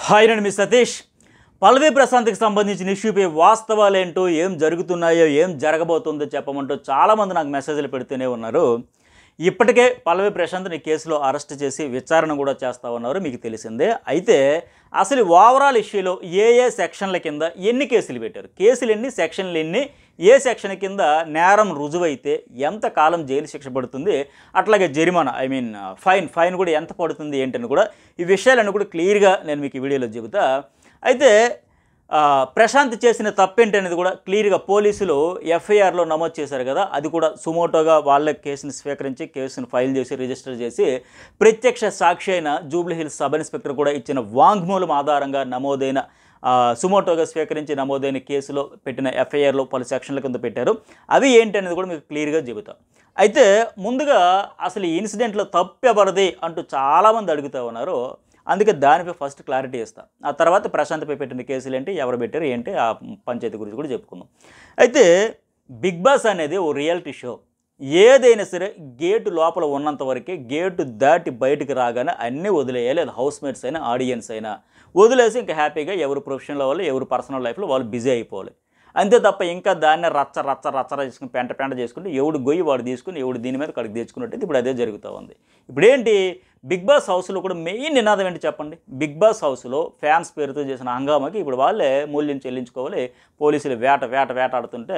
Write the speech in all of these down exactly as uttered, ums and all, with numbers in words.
Hi నేను మీ సతీష్. పల్లవి ప్రశాంత్కి సంబంధించిన ఇష్యూపై వాస్తవాలేంటో, ఏం జరుగుతున్నాయో, ఏం జరగబోతుందో చెప్పమంటూ చాలామంది నాకు మెసేజ్లు పెడుతూనే ఉన్నారు. ఇప్పటికే పల్లవి ప్రశాంత్ని కేసులో అరెస్ట్ చేసి విచారణ కూడా చేస్తూ ఉన్నారు, మీకు తెలిసిందే. అయితే అసలు ఓవరాల్ ఇష్యూలో ఏ ఏ సెక్షన్ల కింద ఎన్ని కేసులు పెట్టారు, కేసులు ఎన్ని, సెక్షన్లు ఎన్ని, ఏ సెక్షన్ కింద నేరం రుజువైతే ఎంత కాలం జైలు శిక్ష పడుతుంది, అట్లాగే జరిమానా ఐ మీన్ ఫైన్ ఫైన్ కూడా ఎంత పడుతుంది ఏంటని కూడా ఈ విషయాలన్నీ కూడా క్లియర్గా నేను మీకు ఈ వీడియోలో చెబుతా. అయితే ప్రశాంత్ చేసిన తప్పేంటి అనేది కూడా క్లియర్గా పోలీసులు ఎఫ్ఐఆర్లో నమోదు చేశారు కదా, అది కూడా సుమోటోగా వాళ్ళ కేసుని స్వీకరించి కేసును ఫైల్ చేసి రిజిస్టర్ చేసి ప్రత్యక్ష సాక్షి అయిన జూబ్లీ హిల్స్ సబ్ ఇన్స్పెక్టర్ కూడా ఇచ్చిన వాంగ్మూలం ఆధారంగా నమోదైన సుమోటోగా స్వీకరించి నమోదైన కేసులో పెట్టిన ఎఫ్ఐఆర్లో పలు సెక్షన్ల కింద పెట్టారు. అవి ఏంటి అనేది కూడా మీకు క్లియర్గా చెబుతాం. అయితే ముందుగా అసలు ఈ ఇన్సిడెంట్లో తప్పెవరిది అంటూ చాలామంది అడుగుతూ ఉన్నారు, అందుకే దానిపై ఫస్ట్ క్లారిటీ ఇస్తాను. ఆ తర్వాత ప్రశాంత్పై పెట్టిన కేసులు ఏంటి, ఎవరు పెట్టారు ఏంటి, ఆ పంచాయతీ గురించి కూడా చెప్పుకుందాం. అయితే బిగ్ బాస్ అనేది ఓ రియాలిటీ షో. ఏదైనా సరే గేటు లోపల ఉన్నంత వరకే, గేటు దాటి బయటకు రాగానే అన్నీ వదిలేయాలి. అది హౌస్ మేట్స్ అయినా ఆడియన్స్ అయినా వదిలేసి ఇంకా హ్యాపీగా ఎవరు ప్రొఫెషనల్ వాళ్ళు ఎవరు పర్సనల్ లైఫ్లో వాళ్ళు బిజీ అయిపోవాలి. అంతే తప్ప ఇంకా దాన్ని రచ్చ రచ్చ రచ్చ చేసుకుని పెంట పెంట చేసుకుంటే ఎవడు గొయ్యి వాడు తీసుకుని ఎవడు దీని మీద కడిగి తెచ్చుకున్నట్టు ఇప్పుడు అదే జరుగుతూ ఉంది. ఇప్పుడేంటి బిగ్ బాస్ హౌస్లో కూడా మెయిన్ నినాదం ఏంటి చెప్పండి. బిగ్ బాస్ హౌస్లో ఫ్యాన్స్ పేరుతో చేసిన హంగామాకి ఇప్పుడు వాళ్ళే మూల్యం చెల్లించుకోవాలి. పోలీసులు వేట వేట వేటాడుతుంటే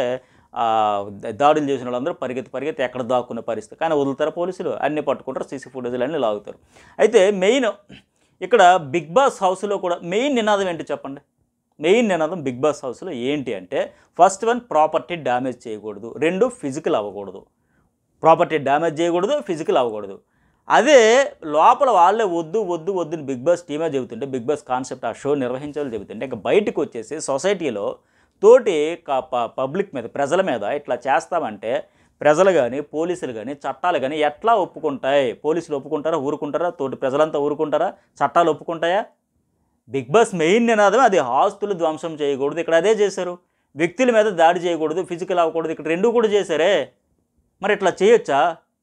దాడులు చేసిన వాళ్ళందరూ పరిగెత్తి పరిగెత్తి ఎక్కడ దాక్కునే పరిస్థితి. కానీ వదులుతారు పోలీసులు, అన్నీ పట్టుకుంటారు, సీసీ ఫుటేజ్లు అన్నీ లాగుతారు. అయితే మెయిన్ ఇక్కడ బిగ్ బాస్ హౌస్లో కూడా మెయిన్ నినాదం ఏంటి చెప్పండి. మెయిన్ నినాదం బిగ్ బాస్ హౌస్లో ఏంటి అంటే, ఫస్ట్ వన్ ప్రాపర్టీ డ్యామేజ్ చేయకూడదు, రెండు ఫిజికల్ అవ్వకూడదు. ప్రాపర్టీ డ్యామేజ్ చేయకూడదు, ఫిజికల్ అవ్వకూడదు. అదే లోపల వాళ్ళే వద్దు వద్దు వద్దుని బిగ్ బాస్ టీమే చెబుతుంటే, బిగ్ బాస్ కాన్సెప్ట్ ఆ షో నిర్వహించాలని చెబుతుంటే, ఇంకా బయటకు వచ్చేసి సొసైటీలో తోటి పబ్లిక్ మీద ప్రజల మీద ఇట్లా చేస్తామంటే ప్రజలు కానీ పోలీసులు కానీ చట్టాలు కానీ ఎట్లా ఒప్పుకుంటాయి? పోలీసులు ఒప్పుకుంటారా, ఊరుకుంటారా? తోటి ప్రజలంతా ఊరుకుంటారా? చట్టాలు ఒప్పుకుంటాయా? బిగ్ బాస్ మెయిన్ నినాదమే అది. ఆస్తులు ధ్వంసం చేయకూడదు, ఇక్కడ అదే చేశారు. వ్యక్తుల మీద దాడి చేయకూడదు, ఫిజికల్ అవ్వకూడదు, ఇక్కడ రెండు కూడా చేశారే. మరి ఇట్లా చేయొచ్చా?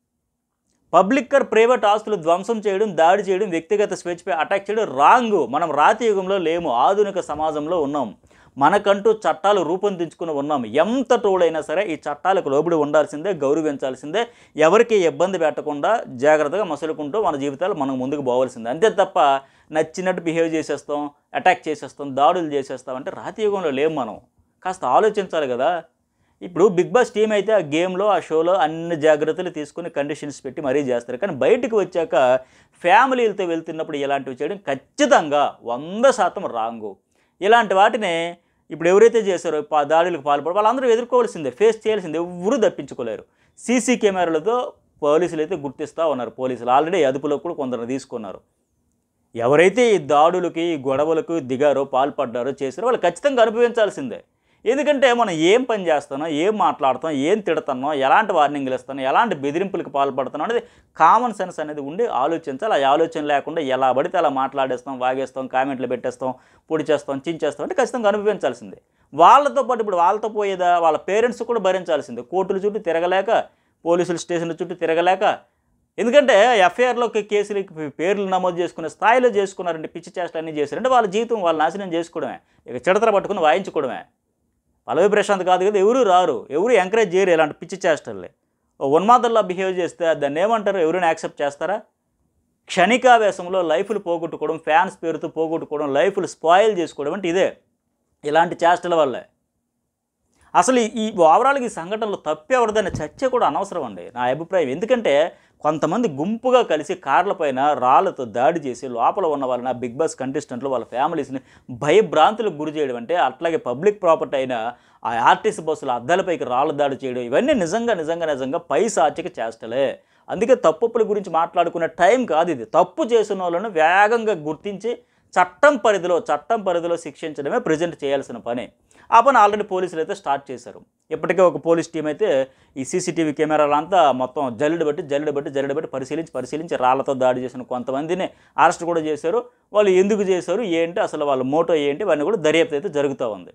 పబ్లిక్ ఆర్ ప్రైవేట్ ఆస్తులు ధ్వంసం చేయడం, దాడి చేయడం, వ్యక్తిగత స్వేచ్ఛపై అటాక్ చేయడం రాంగ్. మనం రాతి యుగంలో లేము, ఆధునిక సమాజంలో ఉన్నాం. మనకంటూ చట్టాలు రూపొందించుకుని ఉన్నాం. ఎంత తోడైనా సరే ఈ చట్టాలకు లోబడి ఉండాల్సిందే, గౌరవించాల్సిందే. ఎవరికి ఇబ్బంది పెట్టకుండా జాగ్రత్తగా మసులుకుంటూ మన జీవితాలు మనం ముందుకు పోవాల్సిందే. అంతే తప్ప నచ్చినట్టు బిహేవ్ చేసేస్తాం, అటాక్ చేసేస్తాం, దాడులు చేసేస్తాం అంటే రాతి యుగంలో లేము మనం. కాస్త ఆలోచించాలి కదా. ఇప్పుడు బిగ్ బాస్ టీం అయితే ఆ గేమ్లో ఆ షోలో అన్ని జాగ్రత్తలు తీసుకుని కండిషన్స్ పెట్టి మరీ చేస్తారు. కానీ బయటకు వచ్చాక ఫ్యామిలీలతో వెళ్తున్నప్పుడు ఇలాంటివి చేయడం ఖచ్చితంగా వంద శాతం రాంగు. ఇలాంటి వాటిని ఇప్పుడు ఎవరైతే చేశారో దాడులకు పాల్పడి వాళ్ళందరూ ఎదుర్కోవాల్సిందే, ఫేస్ చేయాల్సిందే, ఎవరు తప్పించుకోలేరు. సీసీ కెమెరాలతో పోలీసులు అయితే గుర్తిస్తూ ఉన్నారు. పోలీసులు ఆల్రెడీ అదుపులో కూడా కొందరు తీసుకున్నారు. ఎవరైతే ఈ దాడులకి గొడవలకు దిగారో, పాల్పడ్డారో, చేశారో వాళ్ళు ఖచ్చితంగా అనుభవించాల్సిందే. ఎందుకంటే మనం ఏం పని చేస్తానో, ఏం మాట్లాడుతాం, ఏం తిడతానో, ఎలాంటి వార్నింగ్లు ఇస్తానో, ఎలాంటి బెదిరింపులకు పాల్పడుతానో అనేది కామన్ సెన్స్ అనేది ఉండి ఆలోచించాలి. ఆ ఆలోచన లేకుండా ఎలా పడితే అలా మాట్లాడేస్తాం, వాగేస్తాం, కామెంట్లు పెట్టేస్తాం, పొడి చేస్తాం, చించేస్తాం అంటే ఖచ్చితంగా అనుభవించాల్సిందే. వాళ్ళతో పాటు ఇప్పుడు వాళ్ళతో పోయేదా వాళ్ళ పేరెంట్స్ కూడా భరించాల్సిందే. కోర్టుల చుట్టూ తిరగలేక, పోలీసుల స్టేషన్ల చుట్టూ తిరగలేక. ఎందుకంటే ఎఫ్ఐఆర్లోకి కేసులు పేర్లు నమోదు చేసుకునే స్థాయిలో చేసుకున్నారంటే, పిచ్చి చేష్టలు అన్నీ చేశారంటే వాళ్ళ జీవితం వాళ్ళు నాశనం చేసుకోవడమే, ఇక చిడతర పట్టుకుని వాయించుకోవడమే. పల్లవి ప్రశాంత్ కాదు కదా, ఎవరు రారు, ఎవరు ఎంకరేజ్ చేయరు ఇలాంటి పిచ్చి చేష్టలే. ఉన్మాదల్లా బిహేవ్ చేస్తే దాన్ని ఏమంటారు, ఎవరైనా యాక్సెప్ట్ చేస్తారా? క్షణికావేశంలో లైఫ్లు పోగొట్టుకోవడం, ఫ్యాన్స్ పేరుతో పోగొట్టుకోవడం, లైఫ్లు స్పాయిల్ చేసుకోవడం అంటే ఇదే, ఇలాంటి చేష్టల వల్లే. అసలు ఈ ఓవరాల్గా ఈ సంఘటనలో తప్పెవరిదనే చర్చ కూడా అనవసరం అండి నా అభిప్రాయం. ఎందుకంటే కొంతమంది గుంపుగా కలిసి కార్లపైన రాళ్లతో దాడి చేసి లోపల ఉన్న వాళ్ళని, బిగ్ బాస్ కంటెస్టెంట్లు వాళ్ళ ఫ్యామిలీస్ని భయభ్రాంతులకు గురి చేయడం అంటే, అట్లాగే పబ్లిక్ ప్రాపర్టీ అయిన ఆ ఆర్టీసీ బస్సుల అద్దాలపైకి రాళ్ళ దాడి చేయడం, ఇవన్నీ నిజంగా నిజంగా నిజంగా పైశాచిక చేష్టలే. అందుకే తప్పుల గురించి మాట్లాడుకునే టైం కాదు ఇది. తప్పు చేసిన వాళ్ళను వేగంగా గుర్తించి చట్టం పరిధిలో చట్టం పరిధిలో శిక్షించడమే ప్రజెంట్ చేయాల్సిన పని. ఆ పని ఆల్రెడీ పోలీసులు అయితే స్టార్ట్ చేశారు. ఇప్పటికే ఒక పోలీస్ టీం అయితే ఈ సీసీటీవీ కెమెరాలంతా మొత్తం జల్లెడ బట్టి జల్లెడ బట్టి జల్లెడ బట్టి పరిశీలించి పరిశీలించి రాళ్లతో దాడి చేసిన కొంతమందిని అరెస్ట్ కూడా చేశారు. వాళ్ళు ఎందుకు చేశారు ఏంటి, అసలు వాళ్ళ మోటో ఏంటి, ఇవన్నీ కూడా దర్యాప్తు అయితే జరుగుతూ ఉంది.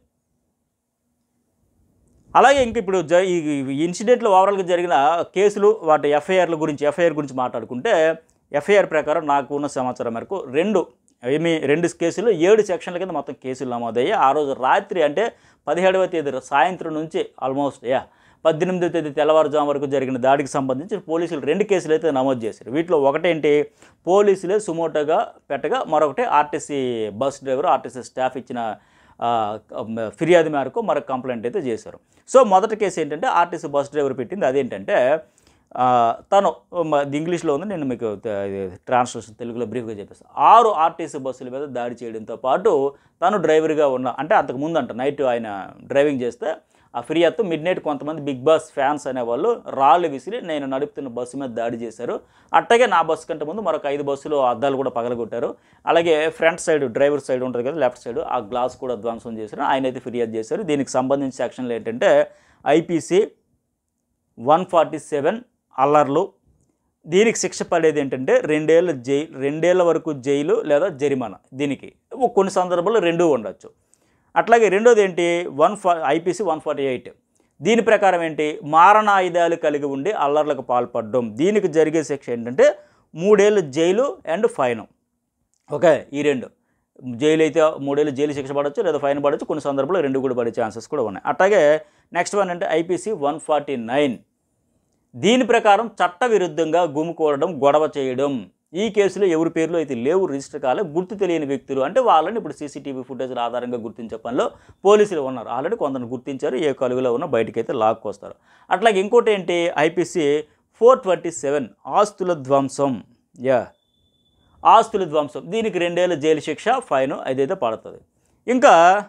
అలాగే ఇంక ఇప్పుడు జ ఈ ఇన్సిడెంట్లో ఓవరాల్గా జరిగిన కేసులు వాటి ఎఫ్ఐఆర్ల గురించి ఎఫ్ఐఆర్ గురించి మాట్లాడుకుంటే, ఎఫ్ఐఆర్ ప్రకారం నాకు ఉన్న సమాచారం మేరకు రెండు ఏమి రెండు కేసులు ఏడు సెక్షన్ల కింద మొత్తం కేసులు నమోదయ్యాయి. ఆ రోజు రాత్రి అంటే పదిహేడవ తేదీ సాయంత్రం నుంచి ఆల్మోస్ట్ యా పద్దెనిమిదవ తేదీ తెల్లవారుజాము వరకు జరిగిన దాడికి సంబంధించి పోలీసులు రెండు కేసులు అయితే నమోదు చేశారు. వీటిలో ఒకటేంటి పోలీసులే సుమోటోగా పెట్టగా, మరొకటి RTC bus driver RTC staff ఇచ్చిన ఫిర్యాదు మేరకు మరొక కంప్లైంట్ అయితే చేశారు. సో మొదటి కేసు ఏంటంటే ఆర్టీసీ బస్ డ్రైవర్ పెట్టింది. అదేంటంటే తను ఇంగ్లీష్లో ఉంది, నేను మీకు ట్రాన్స్లేషన్ తెలుగులో బ్రీఫ్గా చెప్పేస్తాను. ఆరు ఆర్టీసీ బస్సుల మీద దాడి చేయడంతో పాటు తను డ్రైవర్గా ఉన్న అంటే అంతకుముందు అంట నైట్ ఆయన డ్రైవింగ్ చేస్తే ఆ ఫిర్యాదు మిడ్ నైట్ కొంతమంది బిగ్ బాస్ ఫ్యాన్స్ అనేవాళ్ళు రాళ్ళు విసిరి నేను నడుపుతున్న బస్సు మీద దాడి చేశారు. అట్టగే నా బస్సు కంటే ముందు మరొక ఐదు బస్సులు అద్దాలు కూడా పగలగొట్టారు. అలాగే ఫ్రంట్ సైడ్ డ్రైవర్ సైడ్ ఉంటుంది కదా లెఫ్ట్ సైడ్, ఆ గ్లాస్ కూడా ధ్వంసం చేశారు. ఆయన అయితే ఫిర్యాదు చేశారు. దీనికి సంబంధించిన సెక్షన్లు ఏంటంటే ఐపీసీ వన్ ఫార్టీ సెవెన్ అల్లర్లు. దీనికి శిక్ష పడేది ఏంటంటే రెండేళ్ళ జైలు రెండేళ్ల వరకు జైలు లేదా జరిమానా. దీనికి కొన్ని సందర్భాల్లో రెండూ ఉండొచ్చు. అట్లాగే రెండోది ఏంటి వన్ ఫా ఐపీసీ వన్ ఫార్టీ ఎయిట్ దీని ప్రకారం ఏంటి మారణాయుధాలు కలిగి ఉండి అల్లర్లకు పాల్పడడం. దీనికి జరిగే శిక్ష ఏంటంటే మూడేళ్ళు జైలు అండ్ ఫైన్. ఓకే, ఈ రెండు జైలు అయితే మూడేళ్ళు జైలు శిక్ష పడవచ్చు లేదా ఫైన్ పడవచ్చు. కొన్ని సందర్భాల్లో రెండు కూడా పడే ఛాన్సెస్ కూడా ఉన్నాయి. అట్లాగే నెక్స్ట్ వన్ అంటే ఐపీసీ వన్ ఫార్టీ నైన్ దీని ప్రకారం చట్ట విరుద్ధంగా గుమికూడడం, గొడవ చేయడం. ఈ కేసులో ఎవరి పేర్లు అయితే లేవు, రిజిస్టర్ కాలే, గుర్తు తెలియని వ్యక్తులు అంటే వాళ్ళని ఇప్పుడు సీసీటీవీ ఫుటేజ్ల ఆధారంగా గుర్తించే పనిలో పోలీసులు ఉన్నారు. ఆల్రెడీ కొందరు గుర్తించారు, ఏ కలుగులో ఉన్న బయటకు అయితే లాక్కొస్తారు. అట్లాగే ఇంకోటి ఏంటి ఐపీసీ ఫోర్ ట్వంటీ సెవెన్ ఆస్తుల ధ్వంసం. యా ఆస్తుల ధ్వంసం దీనికి రెండేళ్ళ జైలు శిక్ష, ఫైన్ అదైతే పడుతుంది. ఇంకా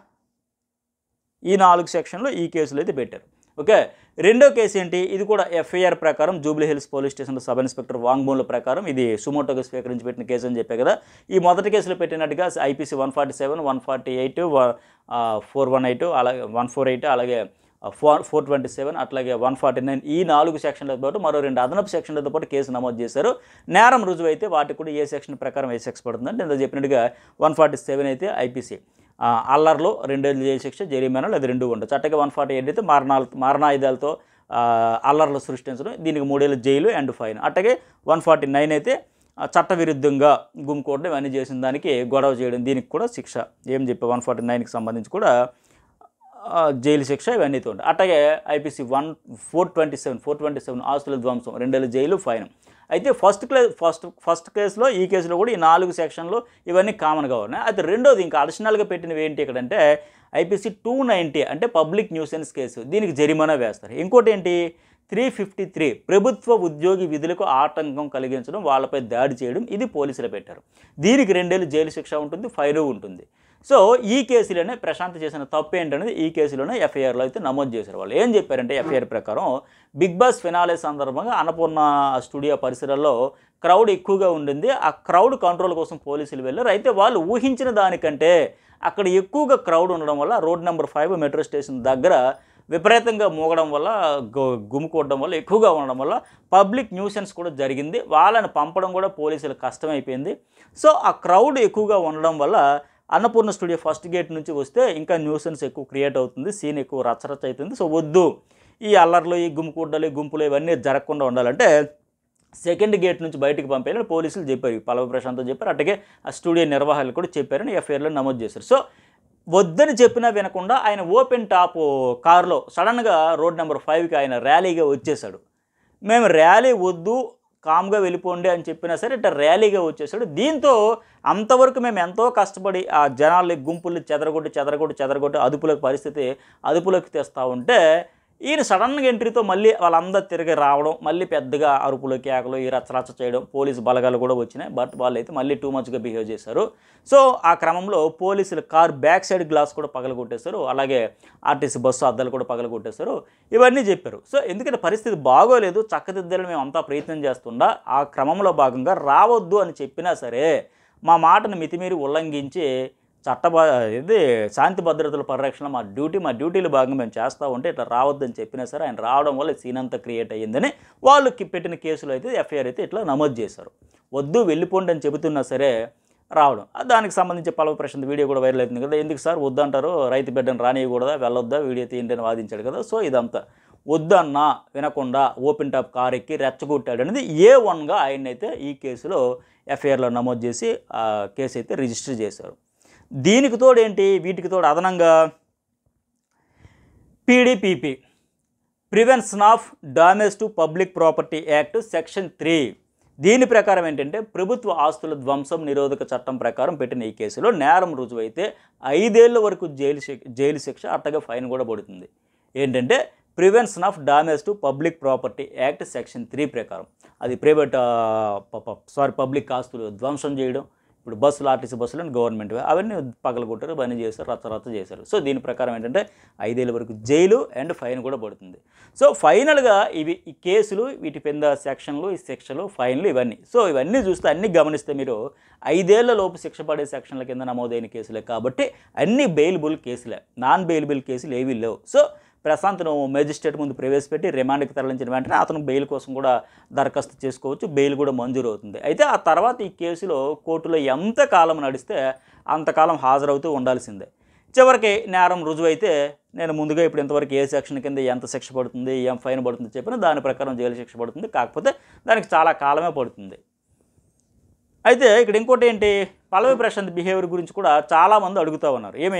ఈ నాలుగు సెక్షన్లో ఈ కేసులు అయితే పెట్టారు. ఓకే, రెండో కేసు ఏంటి ఇది కూడా ఎఫ్ఐఆర్ ప్రకారం జూబ్లీ హిల్స్ పోలీస్ స్టేషన్లో సబ్ ఇన్స్పెక్టర్ వాంగ్మూల ప్రకారం ఇది సుమోటోగా స్వీకరించి పెట్టిన కేసు అని చెప్పే కదా. ఈ మొదటి కేసులో పెట్టినట్టుగా IPC one forty seven one forty eight four one eight అలాగే వన్ ఫోర్ ఎయిట్ అలాగే ఫోర్ ఫోర్ ట్వంటీ సెవెన్ అట్లాగే వన్ ఫార్టీ నైన్ ఈ నాలుగు సెక్షన్లతో పాటు మరో రెండు అదనపు సెక్షన్లతో పాటు కేసు నమోదు చేశారు. నేరం రుజువు అయితే వాటికి కూడా ఏ సెక్షన్ ప్రకారం ఏ సెక్స్ పడుతుందంటే ఇంత చెప్పినట్టుగా వన్ ఫార్టీ సెవెన్ అయితే ఐపీసీ అల్లర్లో రెండేళ్ళు జైలు శిక్ష, జరిమానా లేదా రెండు ఉండొచ్చు. అట్టగా వన్ ఫార్టీ ఎయిట్ అయితే మారణాలు మారణాయుధాలతో అల్లర్లు సృష్టించడం, దీనికి మూడేళ్ళు జైలు అండ్ ఫైన్. అట్టగే వన్ ఫార్టీ నైన్ అయితే చట్టవిరుద్ధంగా గుమ్ముకోవడం ఇవన్నీ చేసిన దానికి గొడవ చేయడం, దీనికి కూడా శిక్ష ఏం చెప్పే వన్ ఫార్టీ నైన్కి సంబంధించి కూడా జైలు శిక్ష ఇవన్నీ ఉంటాయి. అట్టగే IPC one four twenty seven four twenty seven ఆస్తుల ధ్వంసం, రెండేళ్ళు జైలు, ఫైన్. అయితే ఫస్ట్ క్లే ఫస్ట్ ఫస్ట్ కేసులో ఈ కేసులో కూడా ఈ నాలుగు సెక్షన్లు ఇవన్నీ కామన్గా ఉన్నాయి. అయితే రెండోది ఇంకా అడిషనల్గా పెట్టినవి ఏంటి ఇక్కడంటే ఐపీసీ టూ నైంటీ అంటే పబ్లిక్ న్యూసెన్స్ కేసు, దీనికి జరిమానా వేస్తారు. ఇంకోటి ఏంటి త్రీ ఫిఫ్టీ త్రీ ప్రభుత్వ ఉద్యోగి విధులకు ఆటంకం కలిగించడం, వాళ్ళపై దాడి చేయడం, ఇది పోలీసులు పెట్టారు. దీనికి రెండేళ్ళు జైలు శిక్ష ఉంటుంది, ఫైన్ ఉంటుంది. సో ఈ కేసులోనే ప్రశాంత్ చేసిన తప్పు ఏంటనేది ఈ కేసులోనే ఎఫ్ఐఆర్లో అయితే నమోదు చేశారు. వాళ్ళు ఏం చెప్పారంటే ఎఫ్ఐఆర్ ప్రకారం బిగ్ బాస్ ఫినాలే సందర్భంగా అన్నపూర్ణ స్టూడియో పరిసరాల్లో క్రౌడ్ ఎక్కువగా ఉండింది. ఆ క్రౌడ్ కంట్రోల్ కోసం పోలీసులు వెళ్ళారు. అయితే వాళ్ళు ఊహించిన దానికంటే అక్కడ ఎక్కువగా క్రౌడ్ ఉండడం వల్ల road number five metro station దగ్గర విపరీతంగా మోగడం వల్ల గుమ్ముకోవడం వల్ల ఎక్కువగా ఉండడం వల్ల పబ్లిక్ న్యూసెన్స్ కూడా జరిగింది. వాళ్ళని పంపడం కూడా పోలీసులకు కష్టమైపోయింది. సో ఆ క్రౌడ్ ఎక్కువగా ఉండడం వల్ల అన్నపూర్ణ స్టూడియో ఫస్ట్ గేట్ నుంచి వస్తే ఇంకా న్యూసెన్స్ ఎక్కువ క్రియేట్ అవుతుంది, సీన్ ఎక్కువ రచ్చరచ్చ అవుతుంది. సో వద్దు, ఈ అల్లర్లు ఈ గుమ్ముకూడలు గుంపులు ఇవన్నీ జరగకుండా ఉండాలంటే సెకండ్ గేట్ నుంచి బయటికి పంపేయాలని పోలీసులు చెప్పారు. పల్లవి ప్రశాంత్ చెప్పారు, అట్టగే ఆ స్టూడియో నిర్వాహకులు కూడా చెప్పారని ఎఫ్ఐఆర్లో నమోదు చేశారు. సో వద్దని చెప్పినా వినకుండా ఆయన ఓపెన్ టాప్ కారులో సడన్గా రోడ్ నెంబర్ ఫైవ్కి ఆయన ర్యాలీగా వచ్చేసాడు. మేము ర్యాలీ వద్దు కామ్గా వెళ్ళిపోండి అని చెప్పినా సరే ఇట్లా ర్యాలీగా వచ్చేసాడు. దీంతో అంతవరకు మేము ఎంతో కష్టపడి ఆ జనాల్ని గుంపుల్ని చెదరగొట్టి చెదరగొట్టి చెదరగొట్టి అదుపులోకి పరిస్థితి అదుపులోకి తెస్తూ ఉంటే ఈయన సడన్గా ఎంట్రీతో మళ్ళీ వాళ్ళందరూ తిరిగి రావడం, మళ్ళీ పెద్దగా అరుపులు కేకలు ఈ రచ్చరచ్చ చేయడం, పోలీసు బలగాలు కూడా వచ్చినాయి. బట్ వాళ్ళు అయితే మళ్ళీ టూ మచ్గా బిహేవ్ చేశారు. సో ఆ క్రమంలో పోలీసులు కార్ బ్యాక్ సైడ్ గ్లాస్ కూడా పగలగొట్టేశారు, అలాగే ఆర్టీసీ బస్సు అద్దాలు కూడా పగలగొట్టేశారు. ఇవన్నీ చెప్పారు. సో ఎందుకంటే పరిస్థితి బాగోలేదు, చక్కదిద్దాలని మేము అంతా ప్రయత్నం చేస్తుండా ఆ క్రమంలో భాగంగా రావద్దు అని చెప్పినా సరే మా మాటను మితిమీరి ఉల్లంఘించి చట్ట ఇది శాంతి భద్రతల పరిరక్షణ మా డ్యూటీ మా డ్యూటీలో భాగంగా మేము చేస్తూ ఉంటే ఇట్లా రావద్దని చెప్పినా సరే ఆయన రావడం వల్ల సీన్ అంతా క్రియేట్ అయ్యిందని వాళ్ళు పెట్టిన కేసులు అయితే ఎఫ్ఐఆర్ అయితే ఇట్లా నమోదు చేశారు. వద్దు వెళ్ళిపోండి అని చెబుతున్నా సరే రావడం, దానికి సంబంధించి పల్లవి ప్రశాంత్ వీడియో కూడా వైరల్ అవుతుంది కదా. ఎందుకు సార్ వద్దంటారు, రైతు బిడ్డను రానియకూడదా, వెళ్ళొద్దా, వీడియో తీయండి అని వాదించాడు కదా. సో ఇదంతా వద్దన్నా వినకుండా ఓపెన్ టాప్ కార్ ఎక్కి రెచ్చగొట్టాడు అనేది ఏ వన్గా ఆయన అయితే ఈ కేసులో ఎఫ్ఐఆర్లో నమోదు చేసి ఆ కేసు అయితే రిజిస్టర్ చేశారు. దీనికి తోడు ఏంటి, వీటికి తోడు అదనంగా PDPP prevention of damage to public property act section three, దీని ప్రకారం ఏంటంటే ప్రభుత్వ ఆస్తుల ధ్వంసం నిరోధక చట్టం ప్రకారం పెట్టిన ఈ కేసులో నేరం రుజువైతే ఐదేళ్ల వరకు జైలు జైలు శిక్ష అట్టగా ఫైన్ కూడా పడుతుంది. ఏంటంటే prevention of damage to public property act section three ప్రకారం, అది ప్రైవేట్ సారీ పబ్లిక్ ఆస్తులు ధ్వంసం చేయడం, ఇప్పుడు బస్సులు ఆర్టీసీ బస్సులు అని గవర్నమెంట్ అవన్నీ పగలగొట్టారు, అవన్నీ చేశారు, రచ్చ రచ్చ చేశారు. సో దీని ప్రకారం ఏంటంటే ఐదేళ్ళ వరకు జైలు అండ్ ఫైన్ కూడా పడుతుంది. సో ఫైనల్గా ఇవి ఈ కేసులు, వీటి కింద సెక్షన్లు, ఈ శిక్షలు, ఫైన్లు ఇవన్నీ. సో ఇవన్నీ చూస్తే అన్నీ గమనిస్తే మీరు ఐదేళ్ల లోపు శిక్ష పడే సెక్షన్ల కింద నమోదైన కేసులే కాబట్టి అన్నీ బెయిలబుల్ కేసులే, నాన్ బెయిలబుల్ కేసులు ఏవీ లేవు. సో ప్రశాంత్ను మేజిస్ట్రేట్ ముందు ప్రవేశపెట్టి రిమాండ్కి తరలించిన వెంటనే అతను బెయిల్ కోసం కూడా దరఖాస్తు చేసుకోవచ్చు, బెయిల్ కూడా మంజూరు అవుతుంది. అయితే ఆ తర్వాత ఈ కేసులో కోర్టులో ఎంత కాలం నడిస్తే అంతకాలం హాజరవుతూ ఉండాల్సిందే. చివరికి నేరం రుజువైతే నేను ముందుగా ఇప్పుడు ఇంతవరకు ఏ సెక్షన్ కింద ఎంత శిక్ష పడుతుంది, ఏం ఫైన్ పడుతుంది చెప్పినా దాని ప్రకారం జైలు శిక్ష పడుతుంది, కాకపోతే దానికి చాలా కాలమే పడుతుంది. అయితే ఇక్కడ ఇంకోటి ఏంటి, పల్లవి ప్రశాంత్ బిహేవియర్ గురించి కూడా చాలామంది అడుగుతూ ఉన్నారు. ఏమి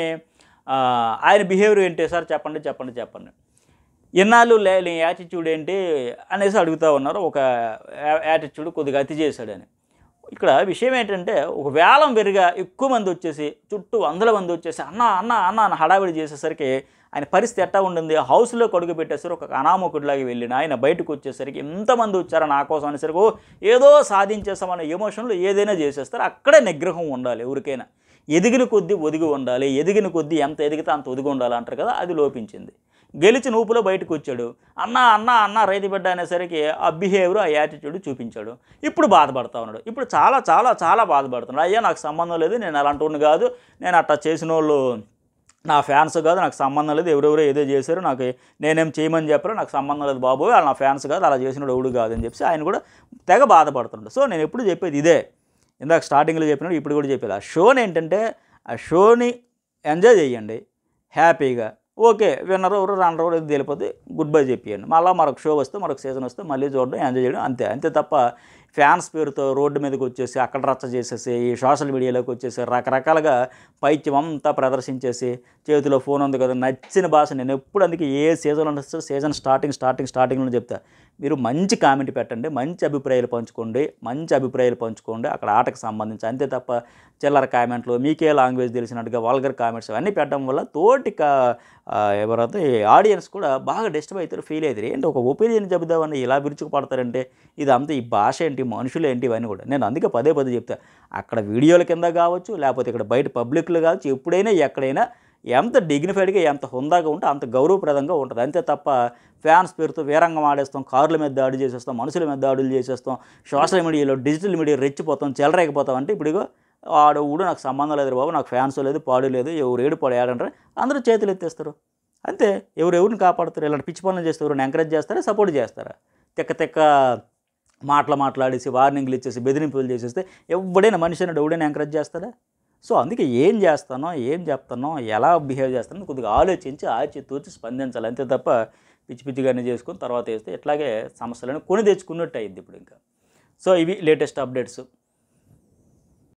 ఆయన బిహేవియర్ ఏంటి సార్ చెప్పండి చెప్పండి చెప్పండి ఎన్నాళ్ళు లేని యాటిట్యూడ్ ఏంటి అనేసి అడుగుతూ ఉన్నారు. ఒక యాటిట్యూడ్ కొద్దిగా అతి చేశాడని. ఇక్కడ విషయం ఏంటంటే ఒక వేలం వెరిగా ఎక్కువ మంది వచ్చేసి చుట్టూ వందల మంది వచ్చేసి అన్న అన్న అన్న అని హడావిడి చేసేసరికి ఆయన పరిస్థితి ఎట్టా ఉండింది, హౌస్లో కడుగు పెట్టేసరికి ఒక అనామకుడిలాగా వెళ్ళిన ఆయన బయటకు వచ్చేసరికి ఎంతమంది వచ్చారో నా కోసం అనేసరికి ఏదో సాధించేస్తామన్న ఎమోషన్లో ఏదైనా చేసేస్తారు. అక్కడే నిగ్రహం ఉండాలి ఎవరికైనా, ఎదిగిన కొద్దీ ఒదిగి ఉండాలి, ఎదిగిన కొద్దీ ఎంత ఎదిగితే అంత ఒదిగి ఉండాలి అంటారు కదా, అది లోపించింది. గెలిచి నూపులో బయటకు వచ్చాడు, అన్న అన్న అన్న రైతు బిడ్డ అనేసరికి ఆ బిహేవియర్ ఆ యాటిట్యూడ్ చూపించాడు. ఇప్పుడు బాధపడతా ఉన్నాడు, ఇప్పుడు చాలా చాలా చాలా బాధపడుతున్నాడు. అయ్యా నాకు సంబంధం లేదు, నేను అలాంటి కాదు, నేను అట్లా చేసిన వాళ్ళు నా ఫ్యాన్స్ కాదు, నాకు సంబంధం లేదు, ఎవరెవరో ఏదో చేశారు, నాకు నేనేం చేయమని చెప్పారు, నాకు సంబంధం లేదు బాబు, వాళ్ళు నా ఫ్యాన్స్ కాదు, అలా చేసినాడు ఎవడు కాదు అని చెప్పి ఆయన కూడా తెగ బాధపడుతున్నాడు. సో నేను ఎప్పుడు చెప్పేది ఇదే, ఇందాక స్టార్టింగ్లో చెప్పినప్పుడు ఇప్పుడు కూడా చెప్పేది, ఆ షోని ఏంటంటే ఆ షోని ఎంజాయ్ చేయండి హ్యాపీగా. ఓకే విన్నరు ఎవరు రన్నర్ ఎవరు ఇది తెలిపోతే గుడ్ బై చెప్పేయండి, మళ్ళీ మరొక షో వస్తే మరొక సీజన్ వస్తే మళ్ళీ చూడడం ఎంజాయ్ చేయడం, అంతే అంతే తప్ప ఫ్యాన్స్ పేరుతో రోడ్డు మీదకి వచ్చేసి అక్కడ రచ్చ చేసేసి ఈ సోషల్ మీడియాలోకి వచ్చేసి రకరకాలుగా పైత్యం అంతా ప్రదర్శించేసి చేతిలో ఫోన్ ఉంది కదా నచ్చిన భాష. నేను ఎప్పుడు అందుకే ఏ సీజన్ ఉండొచ్చు సీజన్ స్టార్టింగ్ స్టార్టింగ్ స్టార్టింగ్లో చెప్తా, మీరు మంచి కామెంట్ పెట్టండి, మంచి అభిప్రాయాలు పంచుకోండి, మంచి అభిప్రాయాలు పంచుకోండి అక్కడ ఆటకు సంబంధించి, అంతే తప్ప చిల్లర కామెంట్లు మీకే లాంగ్వేజ్ తెలిసినట్టుగా వల్గర్ కామెంట్స్ అవన్నీ పెట్టడం వల్ల తోటి ఎవరైతే ఆడియన్స్ కూడా బాగా డిస్టర్బ్ అవుతారు, ఫీల్ అవుతారు. ఏంటి ఒక ఒపీనియన్ చెబుదామని ఇలా విరుచుకు పడతారంటే ఇదంతా ఈ భాష ఏంటి మనుషులు ఏంటి ఇవన్నీ కూడా. నేను అందుకే పదే పదే చెప్తా, అక్కడ వీడియోల కింద కావచ్చు లేకపోతే ఇక్కడ బయట పబ్లిక్లో కావచ్చు, ఎప్పుడైనా ఎక్కడైనా ఎంత డిగ్నిఫైడ్గా ఎంత హుందాగా ఉంటే అంత గౌరవప్రదంగా ఉంటుంది, అంతే తప్ప ఫ్యాన్స్ పేరుతో వీరంగం ఆడేస్తాం, కార్ల మీద దాడి చేసేస్తాం, మనుషుల మీద దాడులు చేసేస్తాం, సోషల్ మీడియాలో డిజిటల్ మీడియా రెచ్చిపోతాం, చెలరేకపోతాం అంటే ఇప్పుడు ఆడు ఊడు నాకు సంబంధం లేదు బాబు, నాకు ఫ్యాన్స్ లేదు పాడు లేదు, ఎవరు ఏడు పాడు ఆడంటారు అందరూ చేతులు ఎత్తేస్తారు అంతే. ఎవరు ఎవరిని కాపాడుతారు, ఇలాంటి పిచ్చి పనులు చేస్తే ఎవరిని ఎంకరేజ్ చేస్తారా సపోర్ట్ చేస్తారా? తెక్క తెక్క మాటలు మాట్లాడేసి వార్నింగ్లు ఇచ్చేసి బెదిరింపులు చేసేస్తే ఎవడైనా మనిషి అని ఎవడైనా ఎంకరేజ్ చేస్తారా? సో అందుకే ఏం చేస్తానో ఏం చెప్తానో ఎలా బిహేవ్ చేస్తానో కొద్దిగా ఆలోచించి ఆచితూచి స్పందించాలి, అంతే తప్ప పిచ్చి పిచ్చిగానే చేసుకుని తర్వాత వేస్తే ఇట్లాగే సమస్యలను కొని తెచ్చుకున్నట్టు అయింది ఇప్పుడు ఇంకా. సో ఇవి లేటెస్ట్ అప్డేట్స్.